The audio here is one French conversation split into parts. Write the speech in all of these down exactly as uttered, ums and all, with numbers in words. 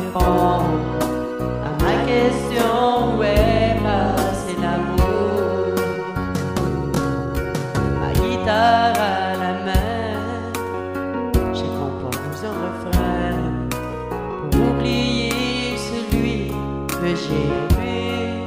répondre à ma question, où est passé l'amour? Ma guitare à la main, je compose un refrain pour oublier celui que j'ai aimé.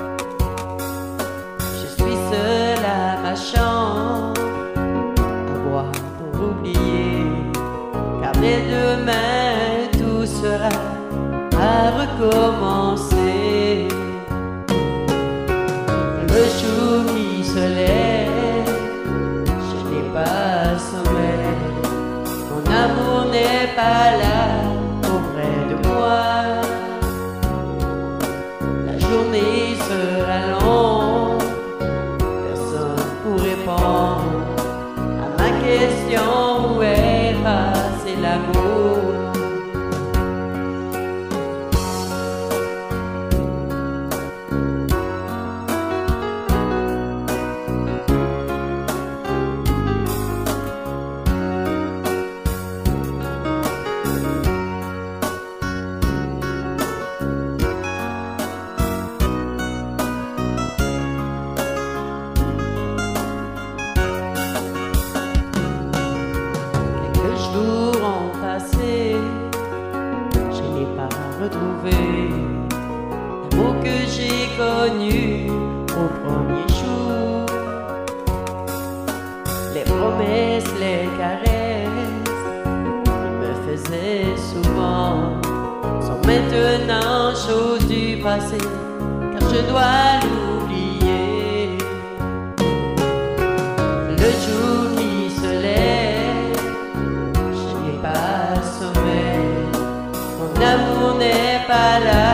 Je suis seul à ma chambre à boire pour oublier, car dès demain tout sera à recommencer. Le jour qui se lève, je n'ai pas sommeil, mon amour n'est pas là auprès de moi. La journée sera longue, personne pour répondre à ma question, où est passé l'amour? Jours ont passé, je n'ai pas retrouvé l'amour que j'ai connu au premier jour. Les promesses, les caresses qu'ils me faisaient souvent sont maintenant choses du passé, car je dois l'oublier. Le jour qui se lève, pas sommeil, mon amour n'est pas là